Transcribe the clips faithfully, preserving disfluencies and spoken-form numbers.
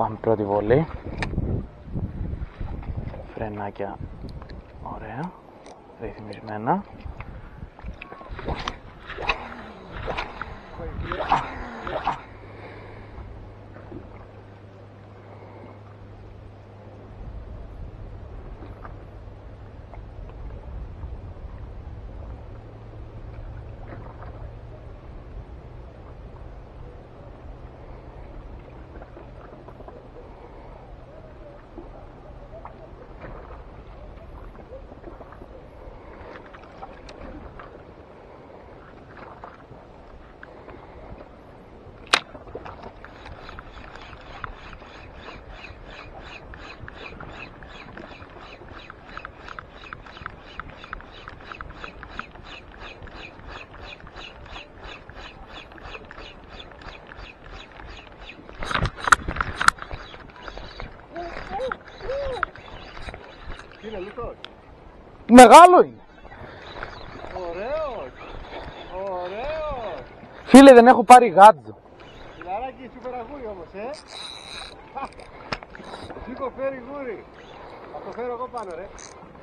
Πάμε πρώτη βολή. Φρενάκια ωραία, ρυθμισμένα. Είναι λιτός. Μεγάλο είναι. Ωραίος. Ωραίος. Φίλε, δεν έχω πάρει γάτζο. Φιλαράκι, σούπερ αγούρι όμως, ε. Σήκω, φέρει γούρι. Θα το φέρω εγώ πάνω, ρε.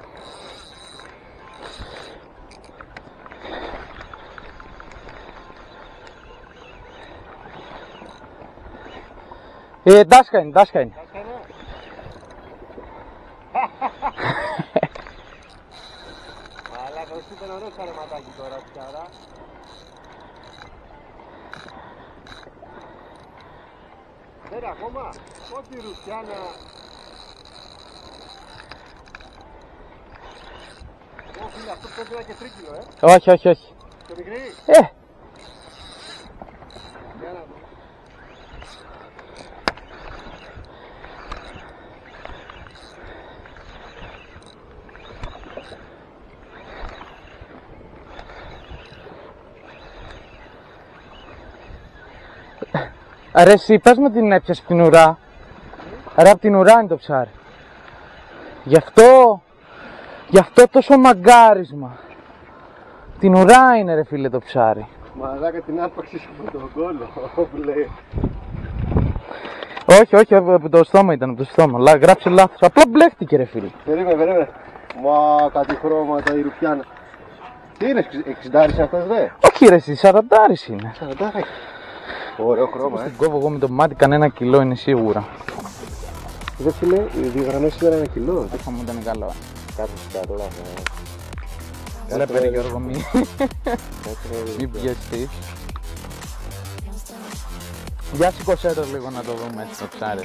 Ε, ντάσκα είναι, ντάσκα είναι. Κάτσε, ναι. Μαλάκα, σου ήταν ωραίο σαρεματάκι τώρα, πιάρα. Δεν είναι ακόμα. Ό,τι ρουφιάνα. Ω, φίλε, αυτό πρέπει να είναι και τρίκιλο, ε. Όχι, όχι, όχι. Το μικρή. Ε, Για να δω. ρε εσύ, πες μου την έπιασε από την ουρά. Ρε από την ουρά είναι το ψάρι. Γι' αυτό, γι' αυτό τόσο μαγκάρισμα. Την ουρά είναι ρε φίλε το ψάρι. Μαλάκα, την άρπαξες από τον κόλλο, όπου λέει. Όχι, όχι, από το στόμα ήταν, από το στόμα. Λά, γράψε λάθος. Απλά μπλέχτηκε ρε φίλε. Περίμενε, περίμενε. Μα, κάτι χρώματα η ρουφιάνα. Τι είναι, εξιντάρις αυτός δε. Όχι ρε εσύ, σαραντάρις είναι. Σαραντάρι. Ωραίο χρώμα, ε. Την κόβω εγώ με το μάτι, κανένα κιλό είναι σίγουρα. Δε φίλε, οι δύο γραμμές ήταν ένα κιλό. Αυτό μου ήταν καλό. Κάτω κάτω, λάθο. Βλέπε ρε Γιώργο, μη, μη πιεστείς. Για σηκωσέ το λίγο να το δούμε έτσι το ψάρι.